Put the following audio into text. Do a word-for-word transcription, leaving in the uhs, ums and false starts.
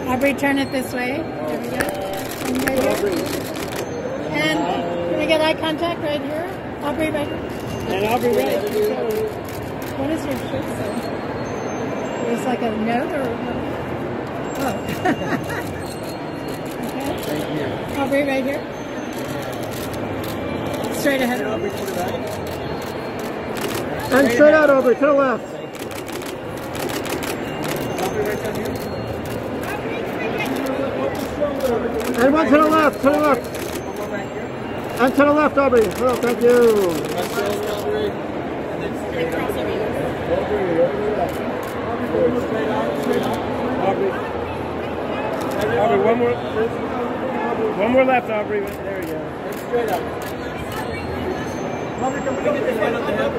Aubrey, turn it this way. There we go. And, right here. And can we get eye contact right here? Aubrey right here. And Aubrey right. What is your shirt say? It's like a note or oh. Okay. Thank you. Aubrey right here. Straight ahead. Aubrey, put it back. And straight out, Aubrey, to the left. Aubrey right down here. And one to the left, to the left. One more back here. And to the left, Aubrey. Oh, thank you. Left shoulder, Aubrey. And then straight out. Aubrey, straight out, straight out. Aubrey. Aubrey, one more. One more left, Aubrey. There we go. And straight up. Aubrey, can we get the head on the hip?